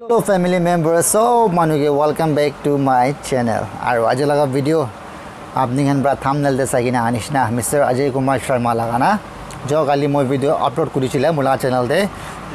Hello family members, so manuke welcome back to my channel. Aru aje laga video apni khan pra thumbnail de sagina anishna Mr. Ajay Kumar Sharma laga na jo kali moi video upload kurichile mula channel de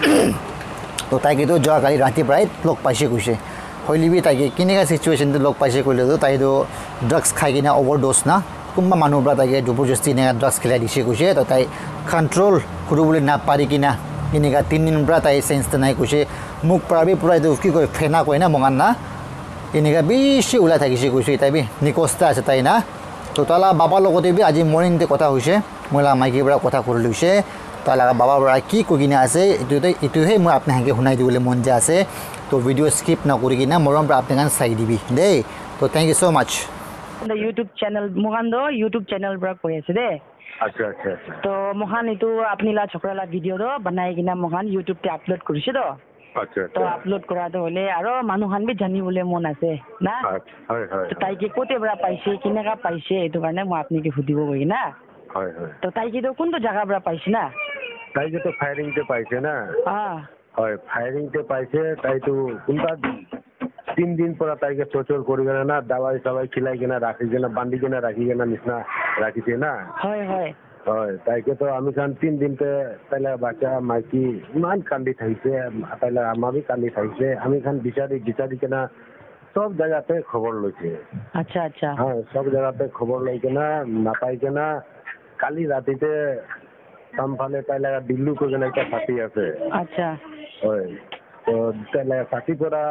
to tai ke to jo kali rati prai log paise kuise hoili bi tai ke kinega situation de log paise koile to tai do drugs khai kina overdose na kumba manu pra tai ke joborjosti ne drugs khilai dise kuise to tai control kurubule na pari kina kinega 3 din pra tai sense nai kuise muk prabi purai do ki koi phena koi na mongan na inega bishi ulai thakise kuise tai bi nikosta ase tai na to tala baba logote bi aji morning de kotha hoise mola maiki bra kotha korluise tala baba bra ki kogina ase itu he moi apne hange hunai dibole mon ja ase to video skip na kori kina moram bra apne kan sai dibi de to thank you so much the YouTube channel mogando YouTube channel bra koi ase de अच्छा तो मोहन इतो अपनी ला छोकरा ला video दो बनाई किना Mohan YouTube पे upload करिसे दो अच्छा तो अपलोड करा दो होले आरो मानुहान भी जानि बोले मन আছে ना হয় হয় तो ताई के कोते बरा पाइसे किनेगा पाइसे एतो কাৰণে মই আপনি के ফুদিব গই না হয় হয় तो ताई के तो কোন তো জায়গা বরা পাইছে না তাই যে তো ফায়ারিং তে পাইছে না হয় ফায়ারিং তে পাইছে তাই তো কোনটা 3 दिन পরা তাই के চোচল করি গনা না দাওয়াই সবাই খিলাই কিনা রাখি কিনা বান্দি কিনা রাখি কিনা নিসনা রাখিছে না হয় হয় হয় তাই के तो আমি খান 3 दिन তে তাইলা বাচ্চা মাইকি মান কান্দি থাইছে তাইলা আমাবি কান্দি থাইছে আমি খান বিচারি কিনা সব জায়গাতে খবর লইছে আচ্ছা আচ্ছা হ্যাঁ সব জায়গাতে খবর লই কিনা না পাই কিনা কালি রাতিতে সামফালে তাইলা দিল্লু কো যেন একটা ফাটি আছে আচ্ছা হয় তো তাইলা ফাটি পড়া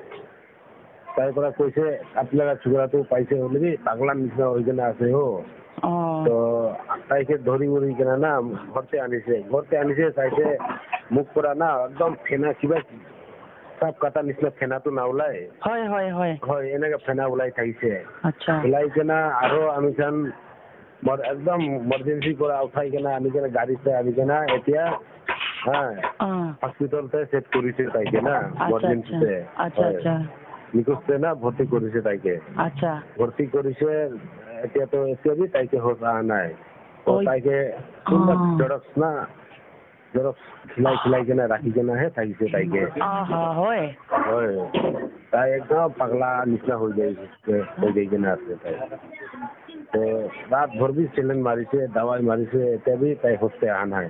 তারপরে কইছে আপনারা ছুরা তো পাইছে হলি পাগলা নিচে ওইখানে আছে হো তো তাইকে ধরি উড়ি কিনা না ঘরতে আনিছে তাইতে মুখ পড়া না একদম ফেনা কিবা সব কাটা নিচে ফেনা তো না ওলাই হয় হয় হয় হয় এনেকে ফেনা ওলাই থাইছে আচ্ছা ওলাই কিনা আরো আমি খান একদম ইমার্জেন্সি করে উঠাই কিনা আমি কিনা গাড়িতে আমি কিনা এতিয়া হ্যাঁ হসপিটালতে সেট করিছে তাইকে না ইমার্জেন্সিতে আচ্ছা আচ্ছা নিকোস্তে না ভর্তি করেছে তাইকে আচ্ছা ভর্তি করেছে এতিয়া তো এসবি তাইকে হোসা নাই তো তাইকে কোনটা জরক্স খিলাই কেনা রাখি কেনা হে তাইছে তাইকে হয় হয় তাই একদম পাগলা নিচনা হয়ে যাই কেনা আছে তাই তো রাত ভর भी चैलेंज মারিছে দवाई মারিছে এটা भी তাই হস্তে আহা নাই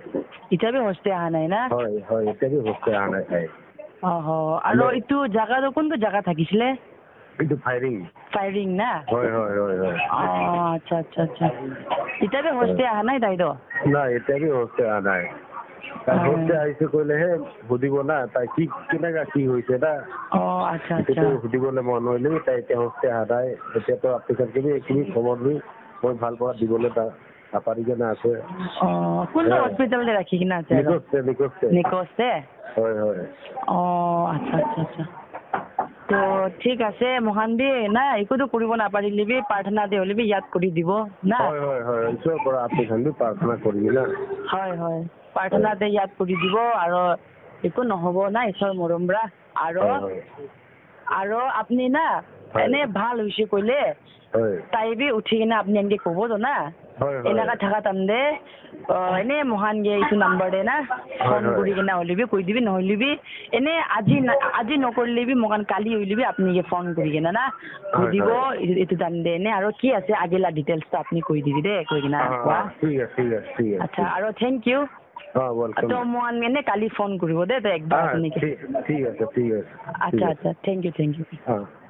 না হয় হয় এটা भी হস্তে আহা নাই তাই আৰু ইটো জায়গা কোনটো জায়গা থাকিছিলে ইটো ফায়ারিং না হয় আচ্ছা এটা भी হস্তে আহা নাই তাই তো না এটা भी হস্তে আহা নাই তাই হস্তে আইছে কইলে হে বুদিব না তাই কি কিনাগা কি হইছে না আচ্ছা এটা বুদিবলে মন হইলে তাই এটা হস্তে আহা নাই এটা তো আপনাদেরকে কি খবর নি মই ভাল পড়া দিবলে তা আপারি কেনা আছে কোন হসপিটালে রাখি কিনা আছে নিকোস্তে হয় আচ্ছা তো ঠিক আছে মহান দি না একোটো কৰিব না পাৰিলিবি প্ৰাৰ্থনা দে হলিবি ইয়াত কৰি দিব না হয় ঈশ্বৰ পৰা আপনি খালি প্ৰাৰ্থনা কৰিবি না হয় প্ৰাৰ্থনা দে ইয়াত কৰি দিব আৰু একো নহব না ঈশ্বৰ মৰমৰা আৰু আপনি না এনে ভাল হৈছে কইলে তাই বি উঠি কিনা আপনি এনকে কব তো না এলাকা থাকা তামদে এনে মহান গে ইটো নাম্বার দে না ফোন কৰি কিনা হলিবি কৈ দিবি নহলিবি এনে আজি নকৰিলিবি মগান কালি হলিবি আপনি গে ফোন কৰি কিনা না কৈ দিব ইটো তামদে এনে আৰু কি আছে আগেলা ডিটেইলছ আপনি কৈ দিবি দে কৈ কিনা ঠিক আছে আচ্ছা আৰু থ্যাংক ইউ ওয়েলকাম তো মহান এনে কালি ফোন কৰিব দে তো একবাৰ আপনি ঠিক আছে আচ্ছা থ্যাংক ইউ